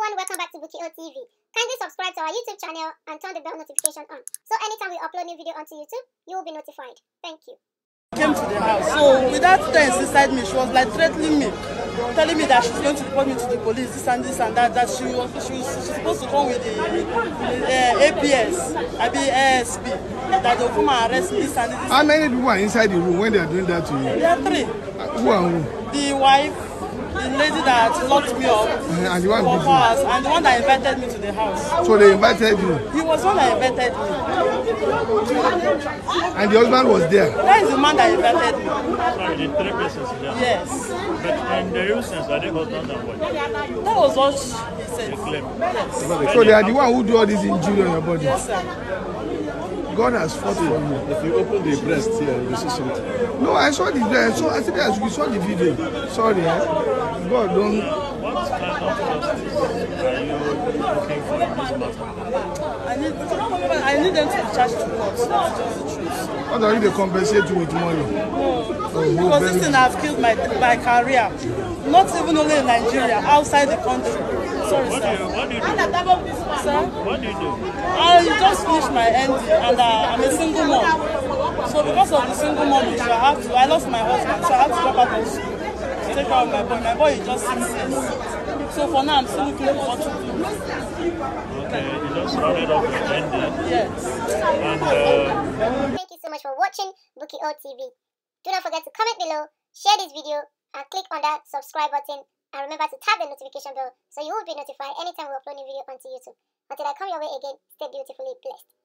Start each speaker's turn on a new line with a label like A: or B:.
A: everyone, welcome back to Bukio TV. Kindly subscribe to our YouTube channel and turn the bell notification on. So anytime we upload new video onto YouTube, you will be notified. Thank you.
B: Came to the house. So with that tense inside me, she was like threatening me, telling me that she's going to report me to the police, this and that, that she's supposed to come with the APS, ASP, that they'll come and arrest me, this and this.
C: How many people are inside the room when they are doing that to you?
B: There are three.
C: Who are who?
B: The wife, the lady that locked me up
C: and the one
B: for hours, and the one that invited me to the house.
C: So they invited you?
B: He was the one that invited me.
C: And the husband was there?
B: That is the man that invited me.
D: Sorry, the three persons there.
B: Yes.
D: But in the real sense, are they husband and wife?
B: That was what he said.
D: They claim.
B: Yes.
C: So they are the one who do all this injury on your body?
B: Yes, sir.
C: God has fought for you.
E: If you open the breast here, you see something.
C: No, I saw the breast. So I said as we saw the video. Sorry, God don't.
D: What kind of justice are you looking for in this matter?
B: I need them to be charged to court. That's just the truth.
C: What are you to compensate you with money?
B: Because this thing has killed my career. Not even only in Nigeria, outside the country. Sorry,
D: What
B: sir.
D: do you do?
B: Sir?
D: What do you do?
B: I just finished my ND and I'm a single mom. So because of the single mom issue, I lost my husband, so I have to drop out of school to take care of my boy. My boy is just 6 years. So for now, I'm still looking for what to do.
D: Okay, you just rounded up your ending.
B: Yes.
D: And
A: Thank you so much for watching Bukio TV. Do not forget to comment below, share this video, and click on that subscribe button. And remember to tap the notification bell so you will be notified anytime we upload a new video onto YouTube. Until I come your way again, stay beautifully blessed.